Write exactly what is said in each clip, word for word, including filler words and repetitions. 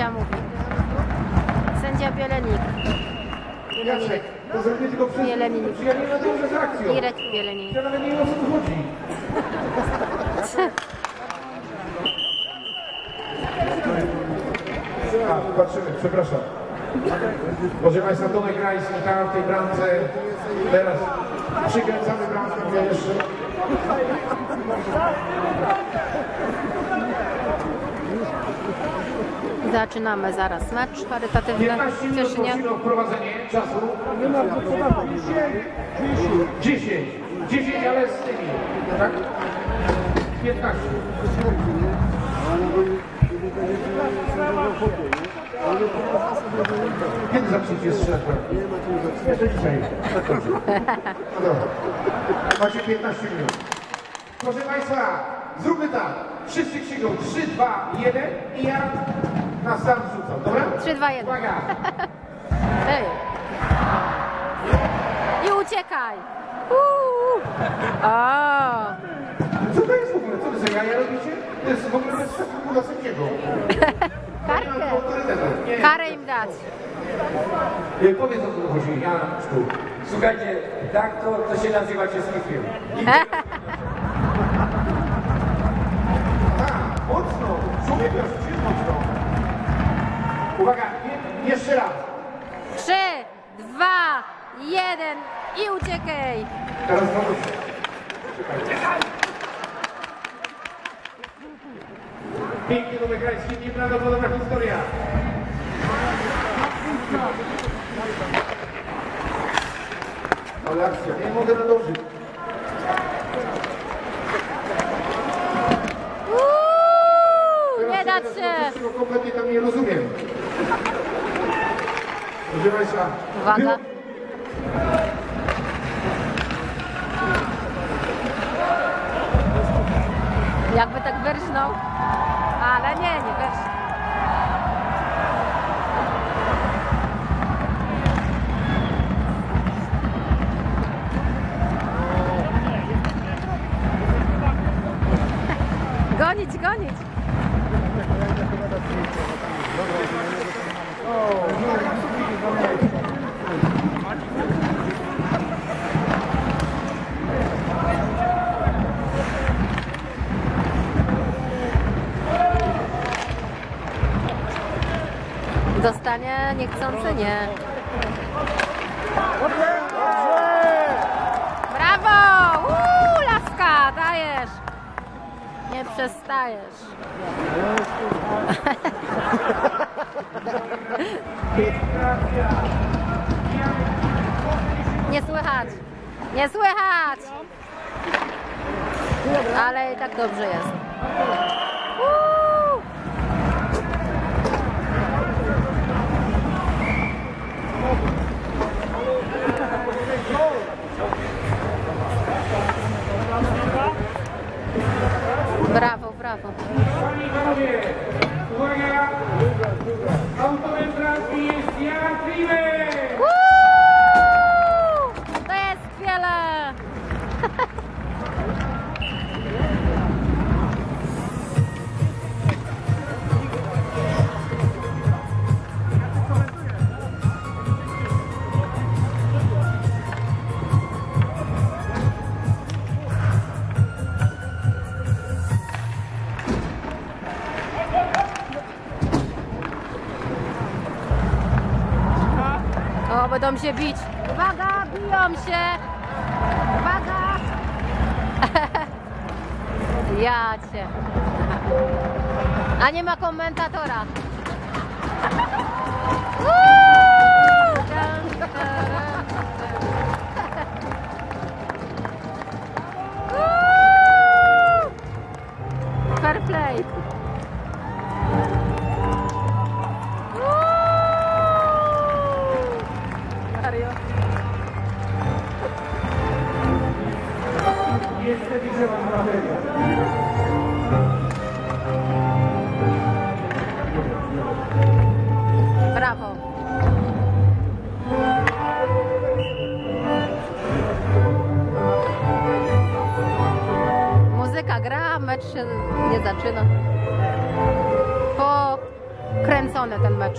sędzia mówi. Sędzia Bielenik. Jacek, to zrobię tylko przez... Bielenik. Ja nie nadążę z akcją. Irek Bielenik. Ja nawet nie wiem, o co tu chodzi. A, patrzymy, przepraszam. Proszę Państwa, Tomek Rajs stał w tej bramce. Teraz przykręcamy bramkę, mówię jeszcze. Zaczynamy zaraz mecz charytatywny w Cieszynie. Prosimy o wprowadzenie czasu. dziesięć. dziesięć, ale z tymi. Tak? piętnaście. Kiedy zaczniecie strzelać? Jeszcze dzisiaj. No dobra. Macie piętnaście minut. Proszę Państwa, zróbmy tak. Wszyscy krzyczą trzy, dwa, jeden i ja na sam rzucam, dobra? trzy, dwa, jeden. Uwaga! Ej. I uciekaj! Uuu. O. Co to jest w ogóle? Co to za jaja robicie? To jest w ogóle bez szacunku dla sędziego. Karkę. Nie. Karę im dać. Nie, powiedz o co chodzi, Janeczku. Słuchajcie, tak to, to się nazywa czeski film. A, mocno! Człowieka rzucił mocno. Uwaga, je, jeszcze raz. Trzy, dwa, jeden i uciekaj! Teraz znowu. Pięknie do wygrański, nieprawdopodobna historia. Ale akcja, nie mogę nadążyć. Uuu, nie dać się! Tego kompletnie tam nie rozumiem. Proszę Państwa. Uwaga. Jakby tak wyrżnął, ale nie, nie wyrżnął. Gonić, gonić. Dostanie niechcący, nie. Brawo! Uuu, laska, dajesz. Nie przestajesz. Nie słychać. Nie słychać. Ale i tak dobrze jest. Uuu. Brawo, brawo. Panie i panowie, uwaga! Autorem bramki jest Jan Klimek! Uuu, to jest wiele. O, będą się bić. Uwaga, biją się. Uwaga. Ja cię. A nie ma komentatora. Uuu! Uuu! Fair play. Niestety trzeba na Brawo. Muzyka gra, mecz się nie zaczyna. Po kręcony ten mecz.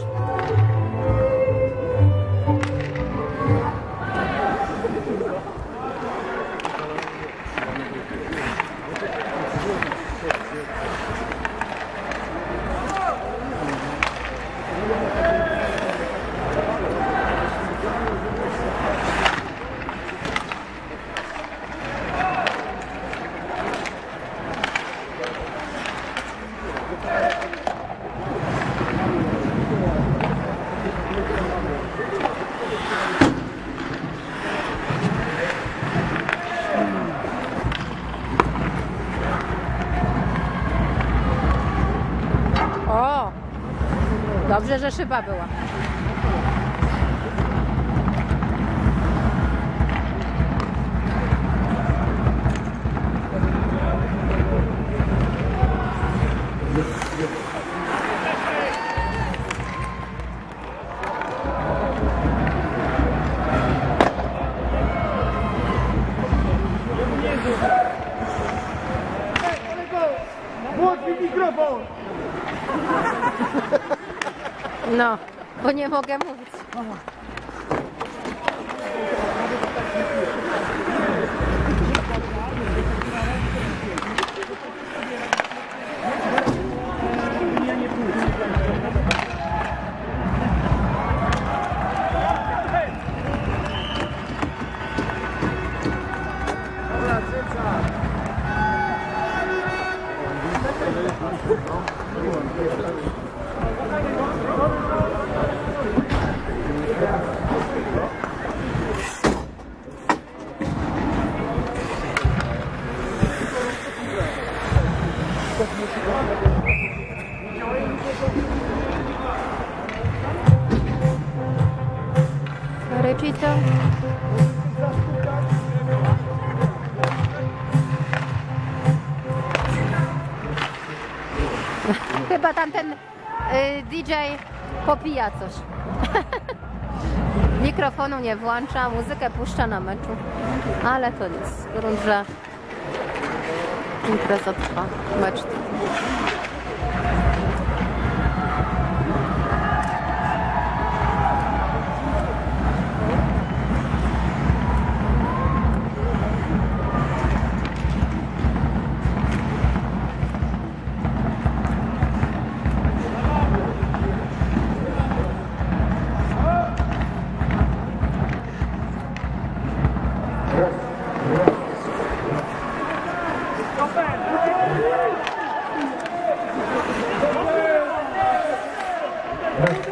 O! Dobrze, że szyba była. Włącz mikrofon! No, bo nie mogę mówić. Rechito. Chyba tamten y, D J popija coś. Mikrofonu nie włącza, muzykę puszcza na meczu, ale to nic. Grunt, że impreza trwa, mecz trwa. Raz,